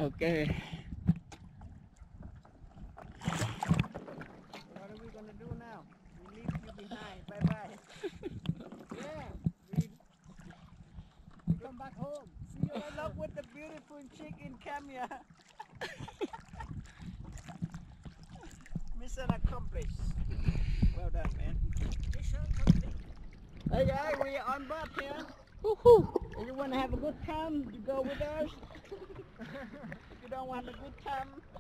Okay. What are we gonna do now? We leave you behind. Bye bye. Yeah, we come back home. See you Good later. luck with the beautiful chick in Kenya. Mission accomplished. Well done, man. Mission complete. Hey guys, we are on board here. Woohoo! If you want to have a good time, you go with us. If you don't want a good time,